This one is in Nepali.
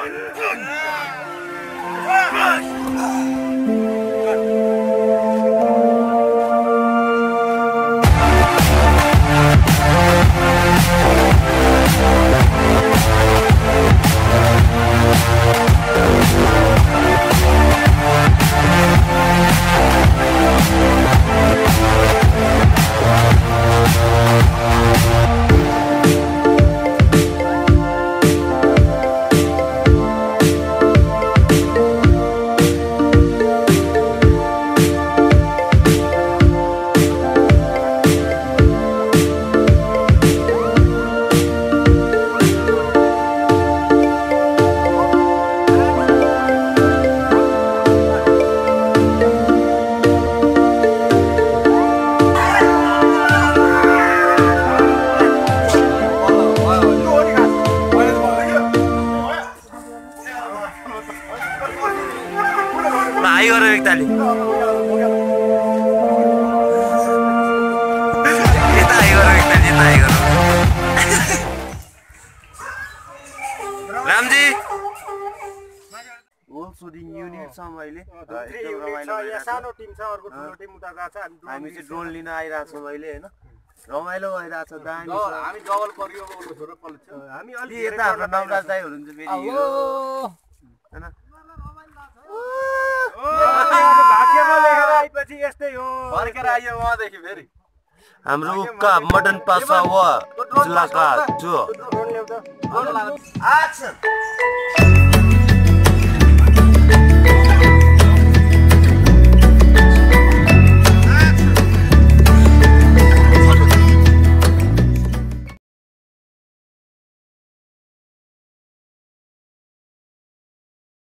हाई गरेर एकताली यता हाई गरेर एकताली यता हाई गरेर रामजी गोल सुटिङ युनिट छ अहिले सानो टिम छ अर्को ठुलो टिम उता गएको छ हामी चाहिँ ड्रोन लिन आइरहेको छौँ अहिले हैन रमाइलो भइरहेछ दामी छ हामी डबल परियो उल्लो छोरो पल्छ हामी अलि यता हाम्रो नवराज दाइ हुनुहुन्छ फेरि हैन भाग्यमा लेखेर आएपछि यस्तै हो फर्केर आयो उहाँदेखि फेरि हाम्रो उक्का मटन पासा वा जिल्लाका जो ड्रोन ल्याउँदा एक्सन